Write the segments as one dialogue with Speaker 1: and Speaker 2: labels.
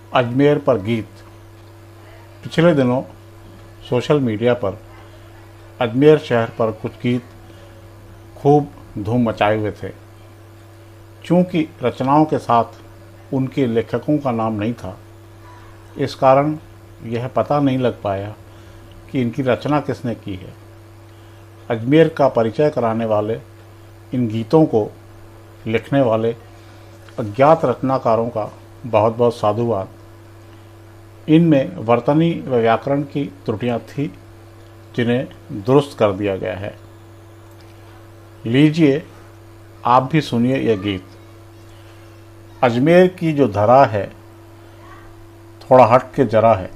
Speaker 1: अजमेर पर गीत। पिछले दिनों सोशल मीडिया पर अजमेर शहर पर कुछ गीत खूब धूम मचाए हुए थे। चूँकि रचनाओं के साथ उनके लेखकों का नाम नहीं था, इस कारण यह पता नहीं लग पाया कि इनकी रचना किसने की है। अजमेर का परिचय कराने वाले इन गीतों को लिखने वाले अज्ञात रचनाकारों का बहुत बहुत साधुवाद। इनमें वर्तनी व व्याकरण की त्रुटियां थी, जिन्हें दुरुस्त कर दिया गया है। लीजिए आप भी सुनिए यह गीत। अजमेर की जो धरा है थोड़ा हट के जरा है,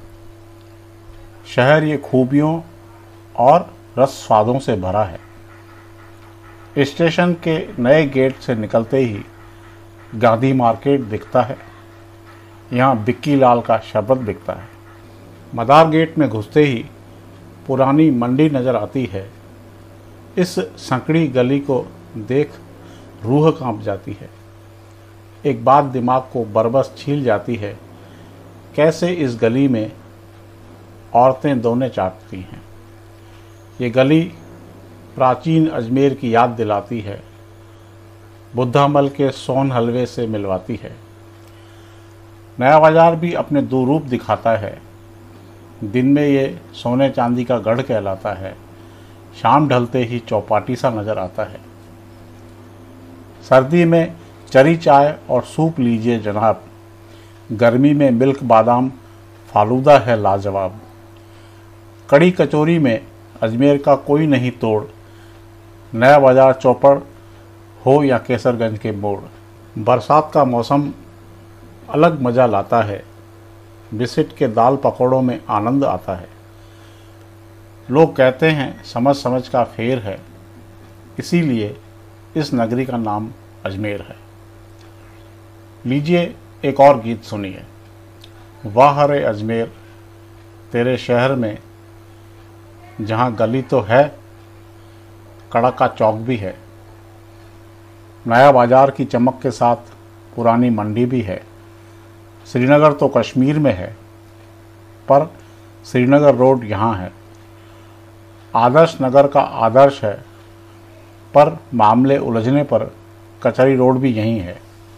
Speaker 1: शहर ये खूबियों और रस स्वादों से भरा है। स्टेशन के नए गेट से निकलते ही गांधी मार्केट दिखता है, यहाँ बिक्की लाल का शरबत बिकता है। मदार गेट में घुसते ही पुरानी मंडी नज़र आती है। इस संकड़ी गली को देख रूह कांप जाती है। एक बात दिमाग को बरबस छील जाती है, कैसे इस गली में औरतें दोने चाटती हैं। ये गली प्राचीन अजमेर की याद दिलाती है, बुद्धामल के सोन हलवे से मिलवाती है। नया बाजार भी अपने दो रूप दिखाता है। दिन में ये सोने चांदी का गढ़ कहलाता है, शाम ढलते ही चौपाटी सा नज़र आता है। सर्दी में चरी चाय और सूप लीजिए जनाब, गर्मी में मिल्क बादाम फालूदा है लाजवाब। कड़ी कचौरी में अजमेर का कोई नहीं तोड़, नया बाजार चौपड़ हो या केसरगंज के मोड़। बरसात का मौसम अलग मज़ा लाता है, बिस्किट के दाल पकौड़ों में आनंद आता है। लोग कहते हैं समझ समझ का फेर है, इसीलिए इस नगरी का नाम अजमेर है। लीजिए एक और गीत सुनिए। वाह रे अजमेर तेरे शहर में, जहाँ गली तो है कड़ा का चौक भी है। नया बाजार की चमक के साथ पुरानी मंडी भी है। श्रीनगर तो कश्मीर में है, पर श्रीनगर रोड यहाँ है। आदर्श नगर का आदर्श है, पर मामले उलझने पर कचहरी रोड भी यहीं है।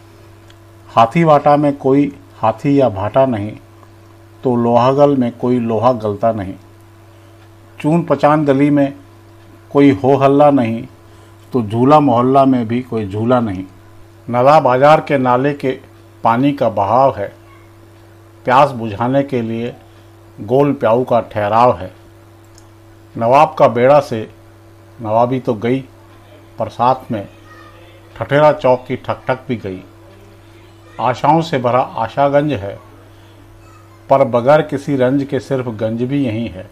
Speaker 1: हाथी वाटा में कोई हाथी या भाटा नहीं, तो लोहागल में कोई लोहा गलता नहीं। चून पचान गली में कोई हो हल्ला नहीं, तो झूला मोहल्ला में भी कोई झूला नहीं। नवा बाजार के नाले के पानी का बहाव है, प्यास बुझाने के लिए गोल प्याऊ का ठहराव है। नवाब का बेड़ा से नवाबी तो गई, पर साथ में ठठेरा चौक की ठक भी गई। आशाओं से भरा आशागंज है, पर बगैर किसी रंज के सिर्फ गंज भी यहीं है।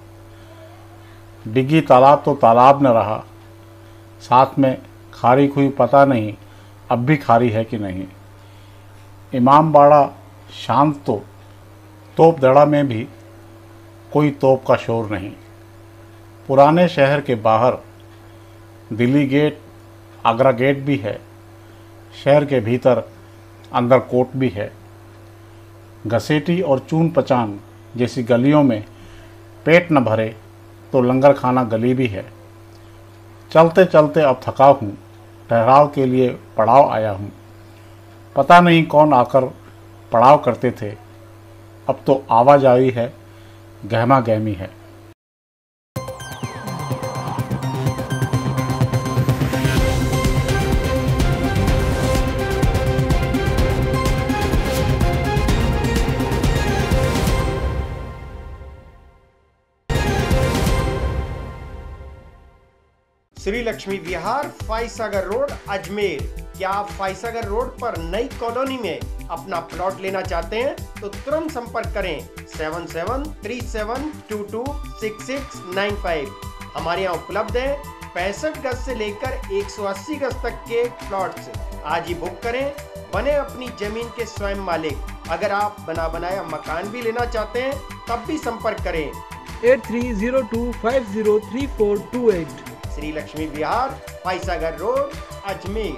Speaker 1: डिग्गी तालाब तो तालाब न रहा, साथ में खारी खुई पता नहीं अब भी खारी है कि नहीं। इमाम बाड़ा शांत तो तोप दड़ा में भी कोई तोप का शोर नहीं। पुराने शहर के बाहर दिल्ली गेट आगरा गेट भी है, शहर के भीतर अंदर कोट भी है। घसेटी और चून पचान जैसी गलियों में पेट न भरे तो लंगर खाना गली भी है। चलते चलते अब थका हूँ, ठहराव के लिए पड़ाव आया हूँ। पता नहीं कौन आकर पड़ाव करते थे, अब तो आवाजाही है, गहमा गहमी है।
Speaker 2: श्री लक्ष्मी विहार, फाइसागर रोड, अजमेर। क्या आप फाइसागर रोड पर नई कॉलोनी में अपना प्लॉट लेना चाहते हैं तो तुरंत संपर्क करें 7737226695। हमारे यहाँ उपलब्ध है 65 गज से लेकर 180 गज तक के प्लॉट्स। आज ही बुक करें, बने अपनी जमीन के स्वयं मालिक। अगर आप बना बनाया मकान भी लेना चाहते हैं तब भी संपर्क करें
Speaker 3: 8302503428।
Speaker 2: Shri Lakshmi Vihar, Foy Sagar road, Ajmer.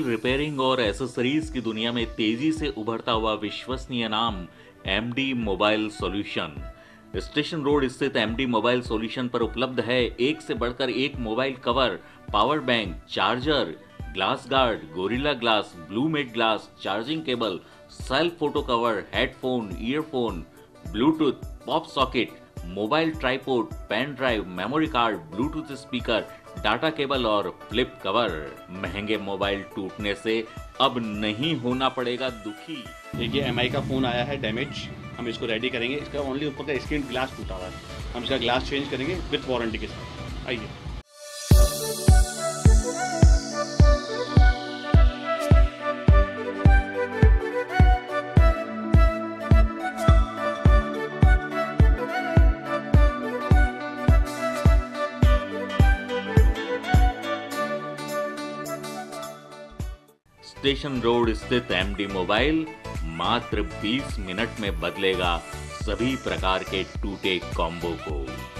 Speaker 4: Mobile repairing और एसेसरीज की दुनिया में तेजी से उभरता हुआ विश्वसनीय नाम MD mobile solution. Station road स्थित एमडी मोबाइल सॉल्यूशन पर उपलब्ध है एक से बढ़कर एक mobile cover, power bank, charger, glass guard, Gorilla Glass, blue matte glass, charging cable, self photo cover, headphone, earphone, Bluetooth, pop socket, mobile tripod, pen drive, memory card, Bluetooth speaker, data cable और flip cover. महंगे mobile टूटने से अब नहीं होना पड़ेगा दुखी।
Speaker 5: देखिए एमआई का फ़ोन आया है डैमेज, हम इसको रेडी करेंगे। इसका ओनली ऊपर का स्क्रीन ग्लास टूटा हुआ है, हम इसका ग्लास चेंज करेंगे विद वारंटी के साथ। आइए।
Speaker 4: स्टेशन रोड स्थित एमडी मोबाइल मात्र 20 मिनट में बदलेगा सभी प्रकार के टूटे कॉम्बो को।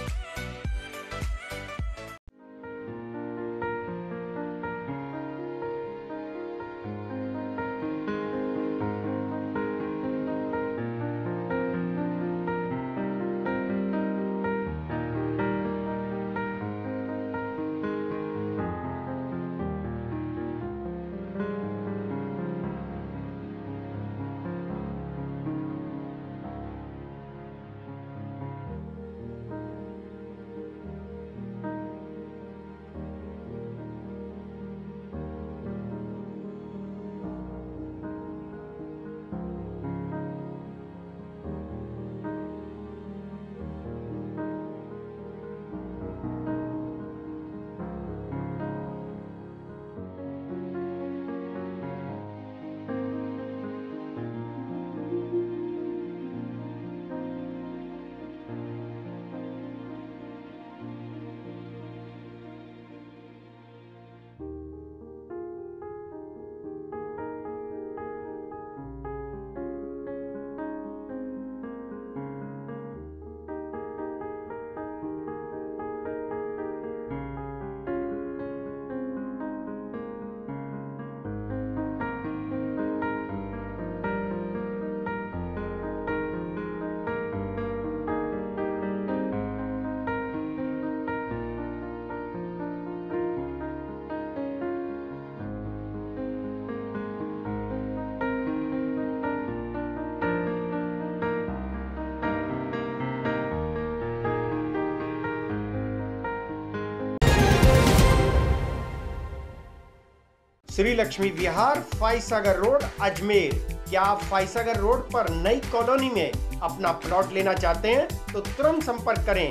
Speaker 2: श्री लक्ष्मी विहार, फाइसागर रोड, अजमेर। क्या आप फाइसागर रोड पर नई कॉलोनी में अपना प्लॉट लेना चाहते हैं तो तुरंत संपर्क करें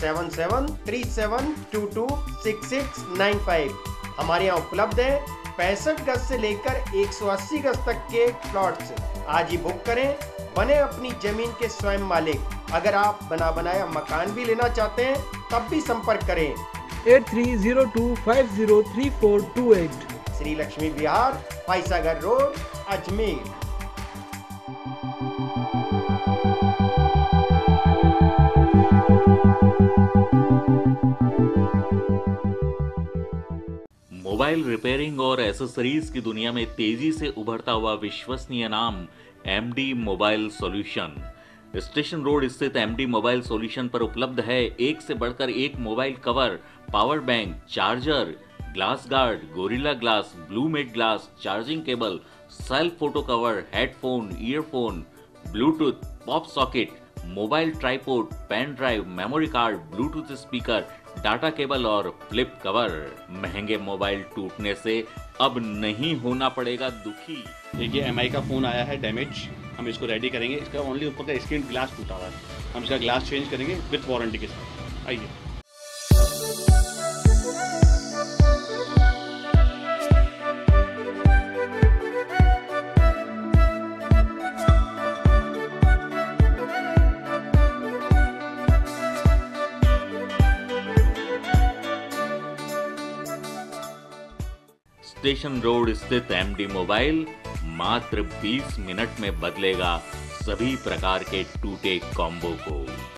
Speaker 2: 7737226695। हमारे यहाँ उपलब्ध है 65 गज से लेकर 180 गज तक के प्लॉट्स। आज ही बुक करें, बने अपनी जमीन के स्वयं मालिक। अगर आप बना बनाया मकान भी लेना चाहते हैं तब भी संपर्क करें
Speaker 3: 8302503428।
Speaker 2: Shri Lakshmi Vihar, Foy Sagar road, Ajmer.
Speaker 4: Mobile repairing और एसेसरीज की दुनिया में तेजी से उभरता हुआ विश्वसनीय नाम MD mobile solution. Station road स्थित एमडी मोबाइल सॉल्यूशन पर उपलब्ध है एक से बढ़कर एक mobile cover, power bank, charger, glass guard, Gorilla Glass, blue matte glass, charging cable, self photo cover, headphone, earphone, Bluetooth, pop socket, mobile tripod, pen drive, memory card, Bluetooth speaker, data cable और flip cover. महंगे mobile टूटने से अब नहीं होना पड़ेगा दुखी।
Speaker 5: देखिए एमआई का फ़ोन आया है डैमेज, हम इसको रेडी करेंगे। इसका ओनली ऊपर का स्क्रीन ग्लास टूटा हुआ है, हम इसका ग्लास चेंज करेंगे विद वारंटी के साथ। आइए।
Speaker 4: स्टेशन रोड स्थित एमडी मोबाइल मात्र 20 मिनट में बदलेगा सभी प्रकार के टूटे कॉम्बो को।